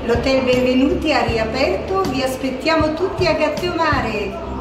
L'Hotel Benvenuti ha riaperto, vi aspettiamo tutti a Gattiomare!